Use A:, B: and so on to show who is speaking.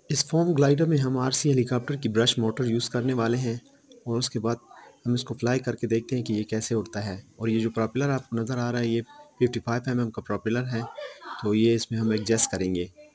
A: इस form glider में हम आरसी हेलीकॉप्टर की ब्रश मोटर यूज़ करने वाले हैं और उसके बाद हम इसको फ्लाई करके देखते हैं कि ये कैसे उड़ता है। और ये जो प्रोपेलर आपको नज़र आ रहा है ये 55 mm का प्रोपेलर है, तो ये इसमें हम एडजस्ट करेंगे।